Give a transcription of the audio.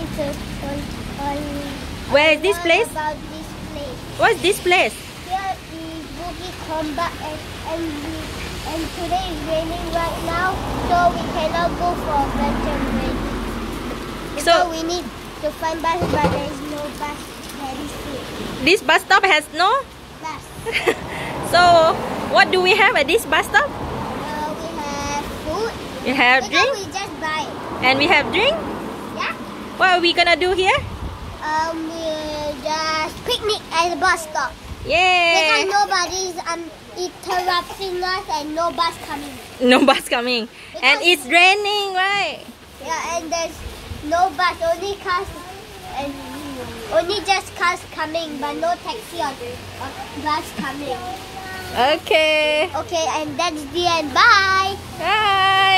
Where is this place? About this place. What is this place? Here is Boogie Combat and today is raining right now, so we cannot go for adventure rain. So we need to find bus, but there is no bus very soon. This bus stop has no Bus. So what do we have at this bus stop? We have food. We have Because drink we just buy it. and we have drink. Yeah. What are we gonna do here? We'll just picnic at the bus stop. Yay! Because nobody's interrupting us and no bus coming. No bus coming. And Because- it's raining, right? Yeah, and there's no bus, only cars and only just cars coming, but no taxi or bus coming. Okay. Okay, and that's the end. Bye. Bye.